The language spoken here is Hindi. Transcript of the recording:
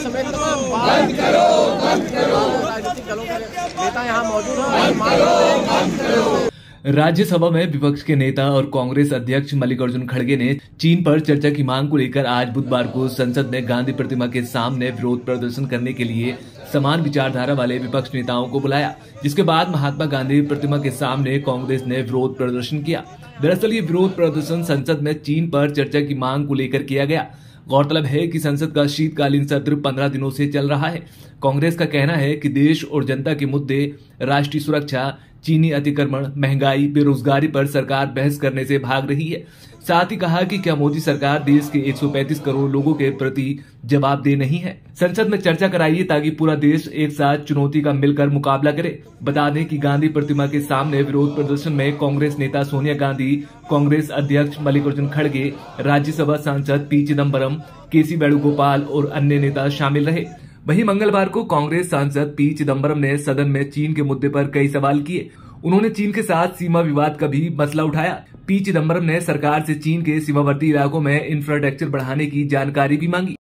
समेत तमाम राजनीतिक दलों के नेता यहाँ मौजूद हैं। राज्यसभा में विपक्ष के नेता और कांग्रेस अध्यक्ष मल्लिकार्जुन खड़गे ने चीन पर चर्चा की मांग को लेकर आज बुधवार को संसद में गांधी प्रतिमा के सामने विरोध प्रदर्शन करने के लिए समान विचारधारा वाले विपक्ष नेताओं को बुलाया, जिसके बाद महात्मा गांधी प्रतिमा के सामने कांग्रेस ने विरोध प्रदर्शन किया। दरअसल ये विरोध प्रदर्शन संसद में चीन पर चर्चा की मांग को लेकर किया गया। गौरतलब है कि संसद का शीतकालीन सत्र 15 दिनों से चल रहा है। कांग्रेस का कहना है कि देश और जनता के मुद्दे, राष्ट्रीय सुरक्षा, चीनी अतिक्रमण, महंगाई, बेरोजगारी पर सरकार बहस करने से भाग रही है। साथ ही कहा कि क्या मोदी सरकार देश के 135 करोड़ लोगों के प्रति जवाबदेह नहीं है। संसद में चर्चा कराइए ताकि पूरा देश एक साथ चुनौती का मिलकर मुकाबला करे। बता दें कि गांधी प्रतिमा के सामने विरोध प्रदर्शन में कांग्रेस नेता सोनिया गांधी, कांग्रेस अध्यक्ष मल्लिकार्जुन खड़गे, राज्यसभा सांसद पी चिदम्बरम, केसी वेणुगोपाल और अन्य नेता शामिल रहे। वहीं मंगलवार को कांग्रेस सांसद पी चिदम्बरम ने सदन में चीन के मुद्दे पर कई सवाल किए। उन्होंने चीन के साथ सीमा विवाद का भी मसला उठाया। पी चिदम्बरम ने सरकार से चीन के सीमावर्ती इलाकों में इंफ्रास्ट्रक्चर बढ़ाने की जानकारी भी मांगी।